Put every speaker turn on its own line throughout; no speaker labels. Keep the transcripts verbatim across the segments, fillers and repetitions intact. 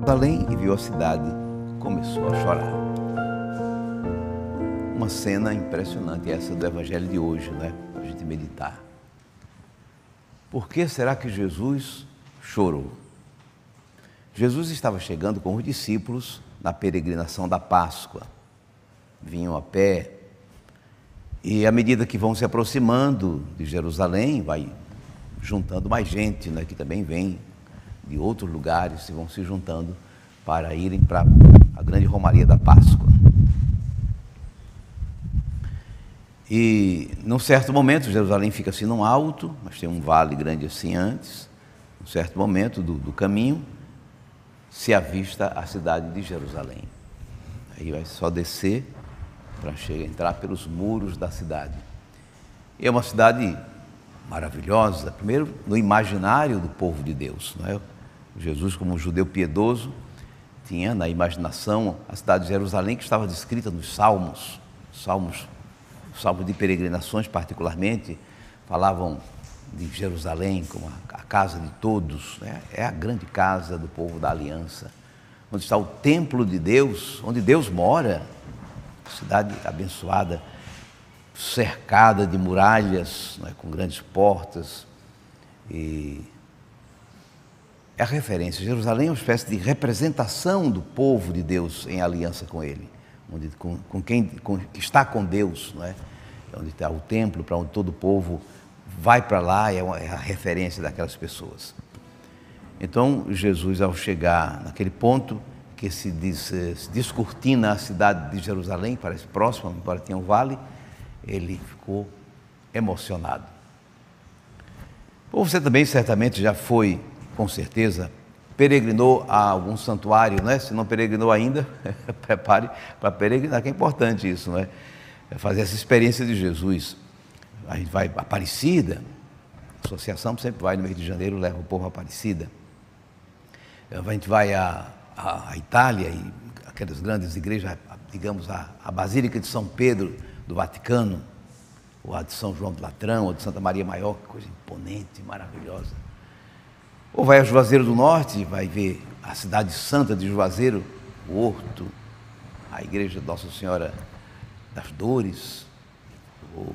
Jerusalém e viu a cidade, começou a chorar. Uma cena impressionante essa do Evangelho de hoje, né? Para a gente meditar. Por que será que Jesus chorou? Jesus estava chegando com os discípulos na peregrinação da Páscoa. Vinham a pé e à medida que vão se aproximando de Jerusalém, vai juntando mais gente, né, que também vem de outros lugares e vão se juntando para irem para a grande romaria da Páscoa. E num certo momento, Jerusalém fica assim num alto, mas tem um vale grande assim antes. Num certo momento do, do caminho, se avista a cidade de Jerusalém. Aí vai só descer para chegar, entrar pelos muros da cidade. E é uma cidade maravilhosa, primeiro no imaginário do povo de Deus, não é? Jesus, como um judeu piedoso, tinha na imaginação a cidade de Jerusalém, que estava descrita nos Salmos, Salmos, Salmos de peregrinações particularmente, falavam de Jerusalém como a, a casa de todos, né? É a grande casa do povo da aliança, onde está o templo de Deus, onde Deus mora, cidade abençoada, cercada de muralhas, né, com grandes portas, e é a referência. Jerusalém é uma espécie de representação do povo de Deus em aliança com Ele, onde, com, com quem com, que está com Deus, não é? Onde está o templo, para onde todo o povo vai para lá, é, uma, é a referência daquelas pessoas. Então, Jesus, ao chegar naquele ponto que se, diz, se descortina a cidade de Jerusalém, parece próximo, embora tenha um vale, ele ficou emocionado. Você também certamente já foi, com certeza, peregrinou a algum santuário, né? Se não peregrinou ainda, prepare para peregrinar, que é importante isso, não é? É fazer essa experiência de Jesus. A gente vai a Aparecida, a associação sempre vai no mês de janeiro, leva o povo a Aparecida. A gente vai a, a, a Itália e aquelas grandes igrejas, digamos, a, a Basílica de São Pedro do Vaticano, ou a de São João do Latrão, ou de Santa Maria Maior, que coisa imponente, maravilhosa. Ou vai a Juazeiro do Norte, vai ver a cidade santa de Juazeiro, o Horto, a igreja de Nossa Senhora das Dores, o,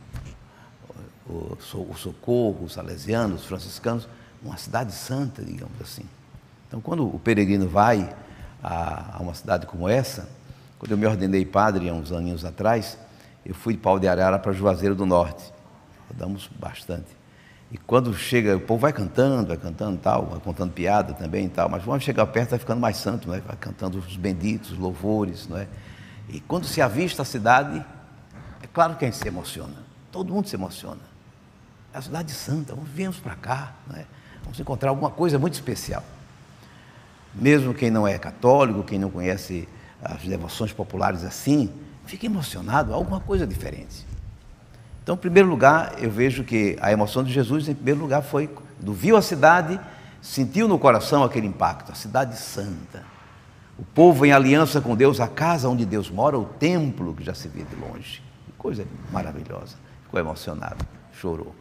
o, o Socorro, os salesianos, os franciscanos, uma cidade santa, digamos assim. Então, quando o peregrino vai a, a uma cidade como essa, quando eu me ordenei padre, há uns aninhos atrás, eu fui de Pau de Arara para Juazeiro do Norte, rodamos bastante. E quando chega, o povo vai cantando, vai cantando tal, vai contando piada também e tal, mas vamos chegar perto, vai ficando mais santo, não é? Vai cantando os benditos, os louvores, não é? E quando se avista a cidade, é claro que a gente se emociona, todo mundo se emociona. É a cidade santa, viemos para cá, não é? Vamos encontrar alguma coisa muito especial. Mesmo quem não é católico, quem não conhece as devoções populares assim, fica emocionado, alguma coisa diferente. Então, em primeiro lugar, eu vejo que a emoção de Jesus, em primeiro lugar, foi quando viu a cidade, sentiu no coração aquele impacto, a cidade santa. O povo em aliança com Deus, a casa onde Deus mora, o templo que já se vê de longe. Que coisa maravilhosa. Ficou emocionado, chorou.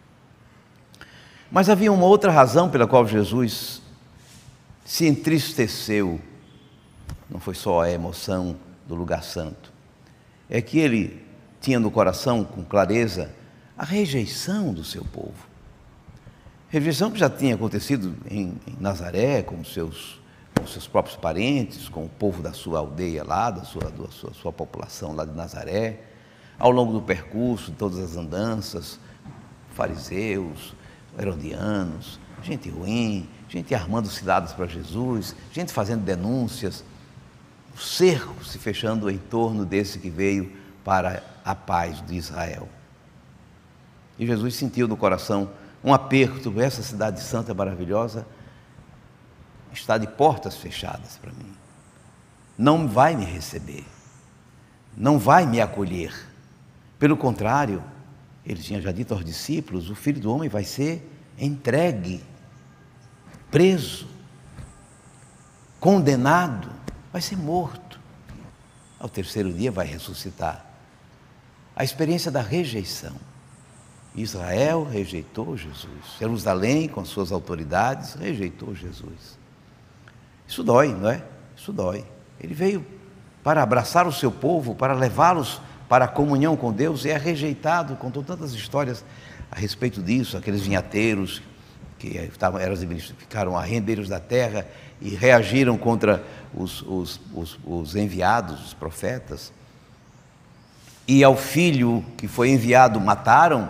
Mas havia uma outra razão pela qual Jesus se entristeceu. Não foi só a emoção do lugar santo. É que ele tinha no coração, com clareza, a rejeição do seu povo. Rejeição que já tinha acontecido em, em Nazaré, com os seus, com os seus próprios parentes, com o povo da sua aldeia lá, da sua, da sua, sua população lá de Nazaré, ao longo do percurso, de todas as andanças, fariseus, herodianos, gente ruim, gente armando ciladas para Jesus, gente fazendo denúncias, o cerco se fechando em torno desse que veio para a paz de Israel. E Jesus sentiu no coração um aperto, essa cidade santa maravilhosa está de portas fechadas para mim. Não vai me receber, não vai me acolher. Pelo contrário, ele tinha já dito aos discípulos, o Filho do Homem vai ser entregue, preso, condenado, vai ser morto. Ao terceiro dia vai ressuscitar. A experiência da rejeição. Israel rejeitou Jesus. Jerusalém, com suas autoridades, rejeitou Jesus. Isso dói, não é? Isso dói. Ele veio para abraçar o seu povo, para levá-los para a comunhão com Deus, e é rejeitado. Contou tantas histórias a respeito disso, aqueles vinhateiros que estavam, eram, ficaram arrendeiros da terra e reagiram contra os, os, os, os enviados, os profetas. E ao filho que foi enviado mataram.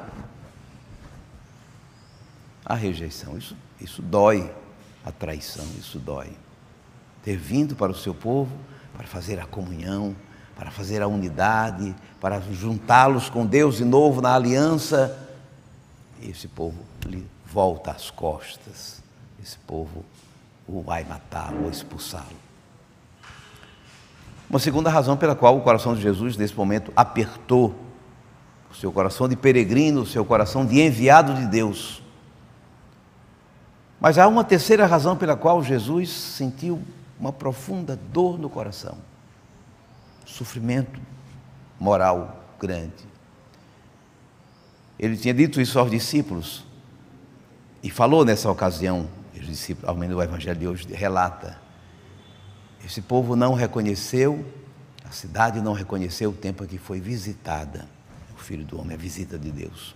A rejeição, isso, isso dói, a traição, isso dói. Ter vindo para o seu povo, para fazer a comunhão, para fazer a unidade, para juntá-los com Deus de novo na aliança, e esse povo lhe volta às costas, esse povo o vai matá-lo ou expulsá-lo. Uma segunda razão pela qual o coração de Jesus, nesse momento, apertou o seu coração de peregrino, o seu coração de enviado de Deus. Mas há uma terceira razão pela qual Jesus sentiu uma profunda dor no coração, sofrimento moral grande. Ele tinha dito isso aos discípulos e falou nessa ocasião, os discípulos, ao menos o Evangelho de hoje relata, esse povo não reconheceu, a cidade não reconheceu o tempo em que foi visitada, o Filho do Homem, a visita de Deus.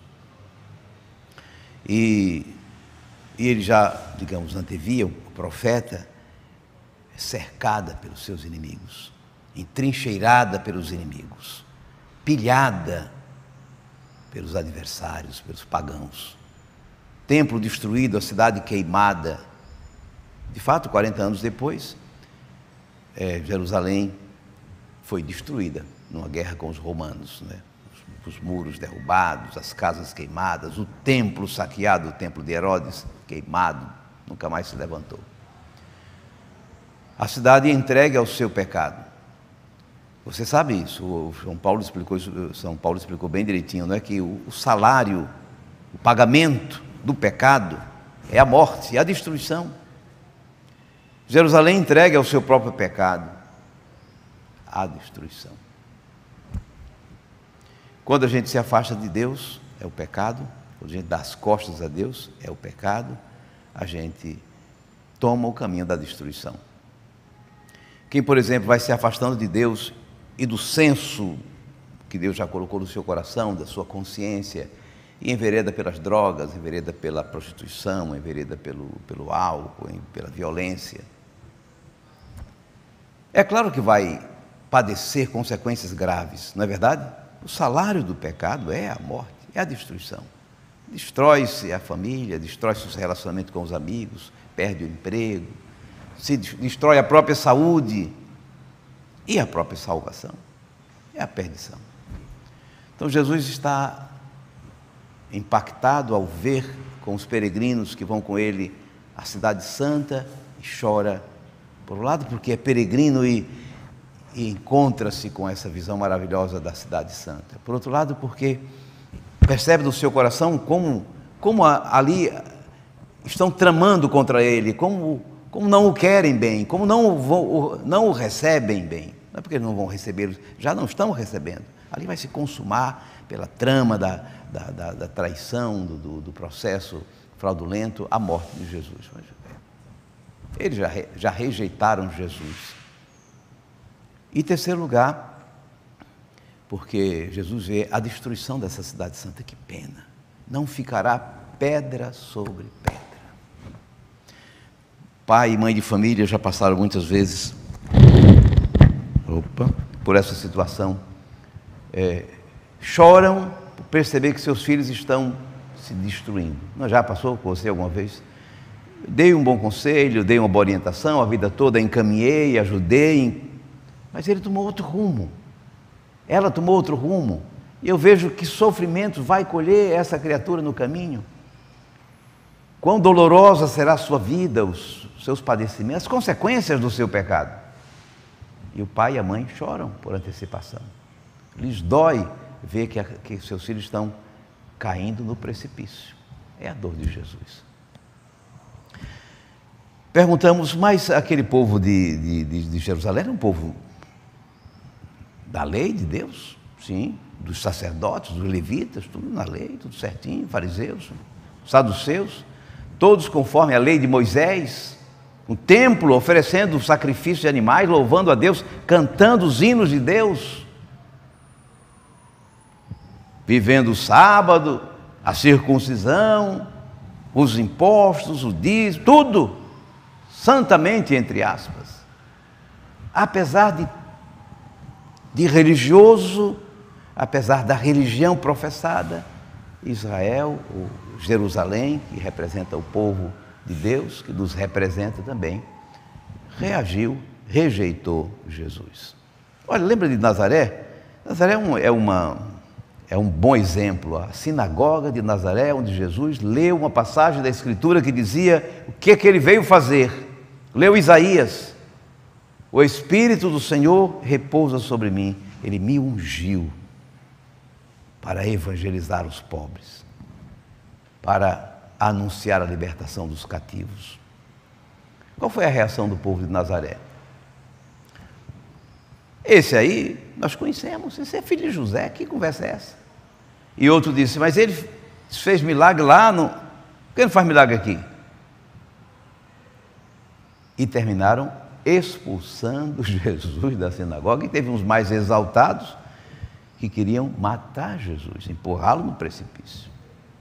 E, e ele já, digamos, antevia, o profeta, cercada pelos seus inimigos, entrincheirada pelos inimigos, pilhada pelos adversários, pelos pagãos, templo destruído, a cidade queimada. De fato, quarenta anos depois, é, Jerusalém foi destruída numa guerra com os romanos, né? Os, os muros derrubados, as casas queimadas, o templo saqueado, o templo de Herodes queimado, nunca mais se levantou. A cidade entregue ao seu pecado. Você sabe isso, o São Paulo explicou isso, São Paulo explicou bem direitinho, não é que o, o salário, o pagamento do pecado é a morte, é a destruição. Jerusalém entregue ao seu próprio pecado, a destruição. Quando a gente se afasta de Deus, é o pecado. Quando a gente dá as costas a Deus, é o pecado. A gente toma o caminho da destruição. Quem, por exemplo, vai se afastando de Deus e do senso que Deus já colocou no seu coração, da sua consciência, e envereda pelas drogas, envereda pela prostituição, envereda pelo, pelo álcool, pela violência, é claro que vai padecer consequências graves, não é verdade? O salário do pecado é a morte, é a destruição. Destrói-se a família, destrói-se o relacionamento com os amigos, perde o emprego, se destrói a própria saúde e a própria salvação. É a perdição. Então Jesus está impactado ao ver com os peregrinos que vão com ele à cidade santa e chora, por um lado porque é peregrino e, e encontra-se com essa visão maravilhosa da cidade santa, por outro lado porque percebe no seu coração como, como a, ali estão tramando contra ele, como, como não o querem bem, como não o, vão, não o recebem bem. Não é porque eles não vão receber, já não estão recebendo. Ali vai se consumar pela trama da, da, da, da traição, do, do, do processo fraudulento, a morte de Jesus. Eles já, já rejeitaram Jesus. E em terceiro lugar, porque Jesus vê a destruição dessa cidade santa, que pena. Não ficará pedra sobre pedra. Pai e mãe de família já passaram muitas vezes opa, por essa situação. É, choram por perceber que seus filhos estão se destruindo. Não já passou com você alguma vez? Dei um bom conselho, dei uma boa orientação, a vida toda encaminhei, ajudei, mas ele tomou outro rumo. Ela tomou outro rumo. E eu vejo que sofrimento vai colher essa criatura no caminho. Quão dolorosa será a sua vida, os seus padecimentos, as consequências do seu pecado. E o pai e a mãe choram por antecipação. Lhes dói ver que, a, que seus filhos estão caindo no precipício. É a dor de Jesus. Perguntamos, mas aquele povo de, de, de, de Jerusalém era um povo da lei de Deus? Sim, dos sacerdotes, dos levitas, tudo na lei, tudo certinho, fariseus, saduceus, todos conforme a lei de Moisés. um templo oferecendo sacrifício de animais, louvando a Deus, cantando os hinos de Deus, vivendo o sábado, a circuncisão, os impostos, o dízimo, tudo santamente, entre aspas. Apesar de, de religioso, apesar da religião professada, Israel, ou Jerusalém, que representa o povo de Deus, que nos representa também, reagiu, rejeitou Jesus. Olha, lembra de Nazaré? Nazaré é, um, é, uma, é um bom exemplo. A sinagoga de Nazaré, onde Jesus leu uma passagem da Escritura que dizia o que, que ele veio fazer. Leu Isaías: o Espírito do Senhor repousa sobre mim, ele me ungiu para evangelizar os pobres, para anunciar a libertação dos cativos. Qual foi a reação do povo de Nazaré? Esse aí, nós conhecemos, esse é filho de José, que conversa é essa? E outro disse, mas ele fez milagre lá, no... por que não faz milagre aqui? E terminaram expulsando Jesus da sinagoga, e teve uns mais exaltados que queriam matar Jesus, empurrá-lo no precipício.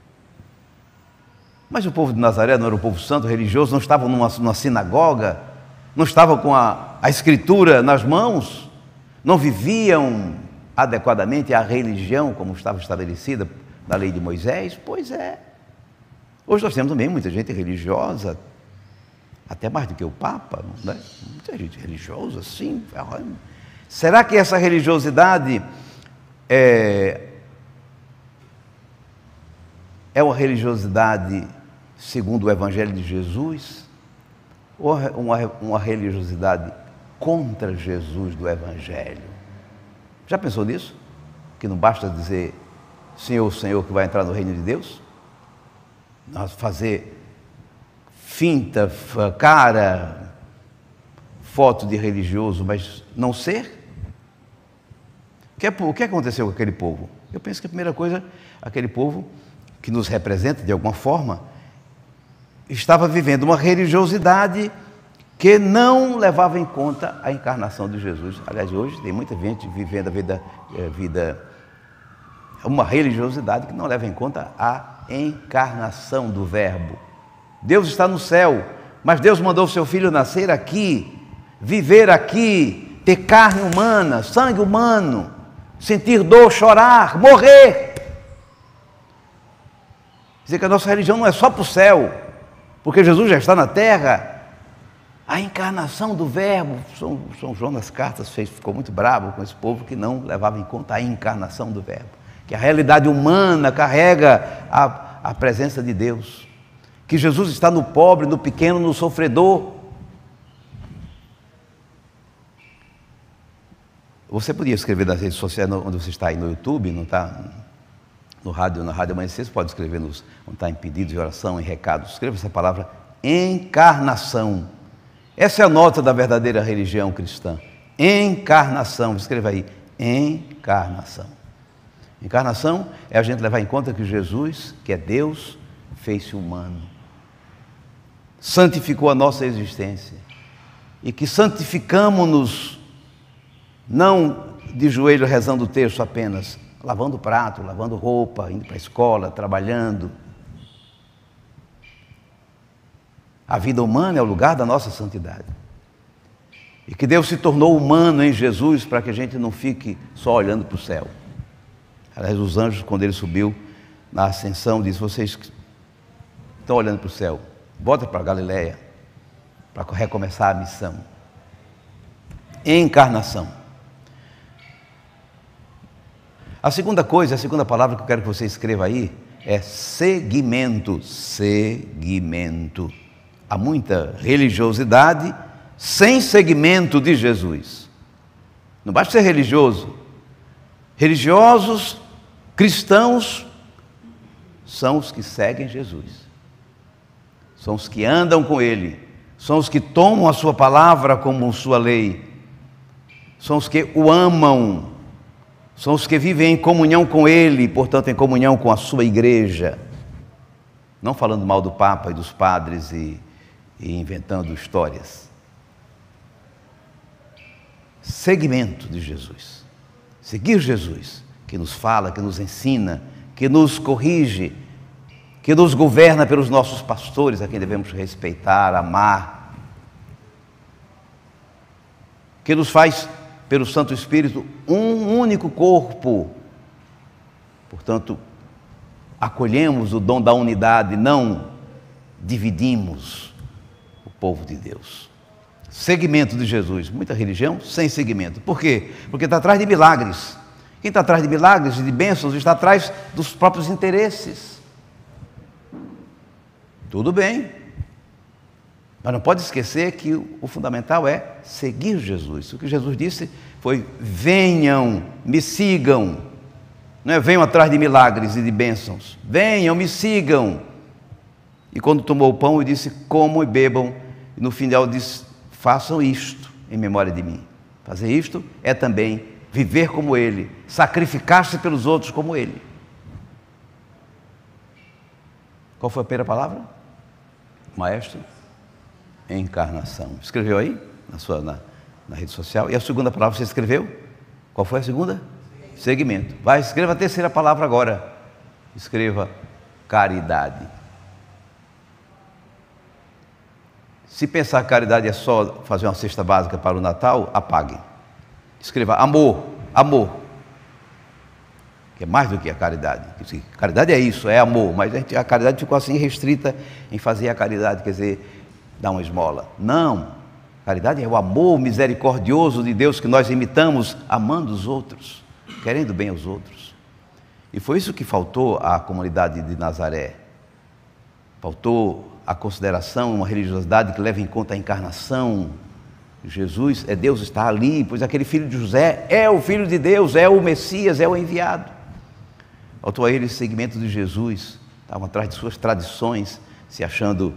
Mas o povo de Nazaré não era um povo santo, religioso, não estava numa, numa sinagoga, não estava com a, a escritura nas mãos, não viviam adequadamente a religião como estava estabelecida na lei de Moisés? Pois é. Hoje nós temos também muita gente religiosa, até mais do que o Papa, né? Muita gente religiosa, assim. Será que essa religiosidade é, é uma religiosidade segundo o Evangelho de Jesus, ou uma, uma religiosidade contra Jesus do Evangelho? Já pensou nisso? Que não basta dizer Senhor, Senhor, que vai entrar no reino de Deus? Nós fazer finta, cara, foto de religioso, mas não ser? O que, é, o que aconteceu com aquele povo? Eu penso que a primeira coisa, aquele povo que nos representa de alguma forma, estava vivendo uma religiosidade que não levava em conta a encarnação de Jesus. Aliás, hoje tem muita gente vivendo a vida, é, vida uma religiosidade que não leva em conta a encarnação do Verbo. Deus está no céu, mas Deus mandou o seu Filho nascer aqui, viver aqui, ter carne humana, sangue humano, sentir dor, chorar, morrer. Dizer que a nossa religião não é só para o céu, porque Jesus já está na terra. A encarnação do Verbo, São, São João nas cartas fez, ficou muito bravo com esse povo que não levava em conta a encarnação do Verbo, que a realidade humana carrega a, a presença de Deus, que Jesus está no pobre, no pequeno, no sofredor. Você podia escrever nas redes sociais, onde você está aí no YouTube, não está no rádio, na Rádio Amanhecer, você pode escrever nos, onde está em pedidos de oração, em recados, escreva essa palavra encarnação. Essa é a nota da verdadeira religião cristã. Encarnação, escreva aí, encarnação. Encarnação é a gente levar em conta que Jesus, que é Deus, fez-se humano, santificou a nossa existência, e que santificamos-nos não de joelho rezando o terço apenas, lavando prato, lavando roupa, indo para a escola, trabalhando. A vida humana é o lugar da nossa santidade. E que Deus se tornou humano em Jesus para que a gente não fique só olhando para o céu. Aliás, os anjos, quando ele subiu na ascensão, disse, vocês que estão olhando para o céu, volta para a Galileia para recomeçar a missão. Encarnação. A segunda coisa, a segunda palavra que eu quero que você escreva aí é seguimento. Seguimento. Há muita religiosidade sem seguimento de Jesus. Não basta ser religioso. Religiosos, cristãos, são os que seguem Jesus. São os que andam com Ele. São os que tomam a sua palavra como sua lei. São os que o amam. São os que vivem em comunhão com Ele, portanto, em comunhão com a sua igreja. Não falando mal do Papa e dos padres e e inventando histórias. Seguimento de Jesus. Seguir Jesus, que nos fala, que nos ensina, que nos corrige, que nos governa pelos nossos pastores, a quem devemos respeitar, amar, que nos faz, pelo Santo Espírito, um único corpo. Portanto, acolhemos o dom da unidade, não dividimos o povo de Deus. Seguimento de Jesus. Muita religião sem seguimento. Por quê? Porque está atrás de milagres. Quem está atrás de milagres e de bênçãos está atrás dos próprios interesses. Tudo bem, mas não pode esquecer que o fundamental é seguir Jesus. O que Jesus disse foi: venham, me sigam. Não é venham atrás de milagres e de bênçãos. Venham, me sigam. E quando tomou o pão, ele disse: comam e bebam. E no final disse: façam isto em memória de mim. Fazer isto é também viver como Ele, sacrificar-se pelos outros como Ele. Qual foi a primeira palavra? Maestro? Encarnação. Escreveu aí, na sua na, na rede social. E a segunda palavra você escreveu? Qual foi a segunda? Segmento. Vai, escreva a terceira palavra agora. Escreva caridade. Se pensar que caridade é só fazer uma cesta básica para o Natal, apague. Escreva amor, amor. Que é mais do que a caridade. Caridade é isso, é amor, mas a, gente, a caridade ficou assim restrita em fazer a caridade, quer dizer, dar uma esmola. Não, caridade é o amor misericordioso de Deus que nós imitamos, amando os outros, querendo bem aos outros. E foi isso que faltou à comunidade de Nazaré. Faltou a consideração, uma religiosidade que leva em conta a encarnação. Jesus é Deus, está ali, pois aquele filho de José é o Filho de Deus, é o Messias, é o enviado. Faltou a eles segmento de Jesus, estavam atrás de suas tradições, se achando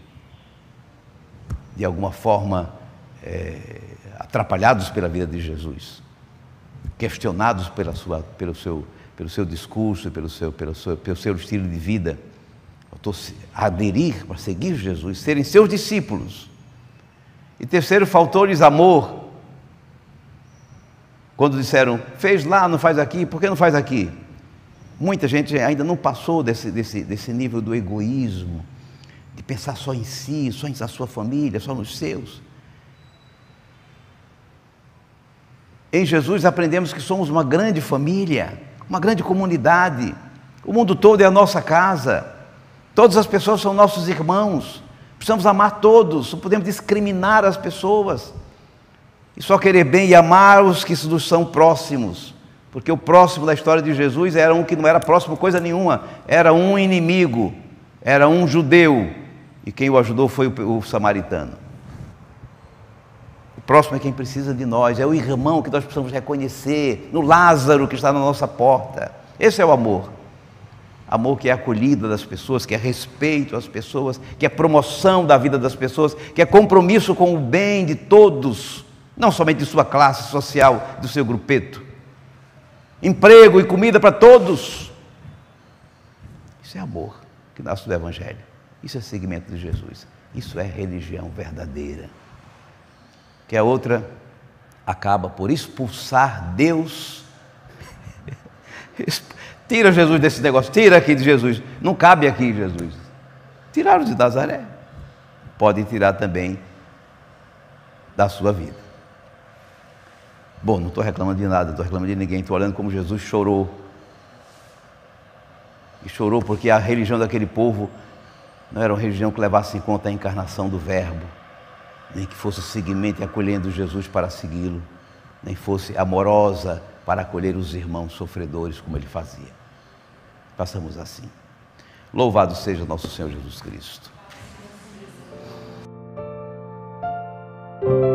de alguma forma é, atrapalhados pela vida de Jesus, questionados pela sua, pelo, seu, pelo seu discurso, pelo seu, pelo, seu, pelo seu estilo de vida. Faltou aderir para seguir Jesus, serem seus discípulos. E terceiro, faltou-lhes amor. Quando disseram, fez lá, não faz aqui, por que não faz aqui? Muita gente ainda não passou desse, desse, desse nível do egoísmo, de pensar só em si, só em sua família, só nos seus. Em Jesus aprendemos que somos uma grande família, uma grande comunidade. O mundo todo é a nossa casa. Todas as pessoas são nossos irmãos. Precisamos amar todos, não podemos discriminar as pessoas. E só querer bem e amar os que nos são próximos. Porque o próximo da história de Jesus era um que não era próximo coisa nenhuma. Era um inimigo, era um judeu. E quem o ajudou foi o, o samaritano. O próximo é quem precisa de nós, é o irmão que nós precisamos reconhecer, no Lázaro que está na nossa porta. Esse é o amor. Amor que é acolhida das pessoas, que é respeito às pessoas, que é promoção da vida das pessoas, que é compromisso com o bem de todos, não somente de sua classe social, do seu grupeto. Emprego e comida para todos. Isso é amor que nasce do Evangelho. Isso é seguimento de Jesus. Isso é religião verdadeira. Que a outra acaba por expulsar Deus. Tira Jesus desse negócio, tira aqui de Jesus. Não cabe aqui Jesus. Tiraram de Nazaré. Podem tirar também da sua vida. Bom, não estou reclamando de nada, não estou reclamando de ninguém. Estou olhando como Jesus chorou. E chorou porque a religião daquele povo não era uma religião que levasse em conta a encarnação do Verbo, nem que fosse seguimento e acolhendo Jesus para segui-lo, nem fosse amorosa para acolher os irmãos sofredores como ele fazia. Passamos assim. Louvado seja nosso Senhor Jesus Cristo.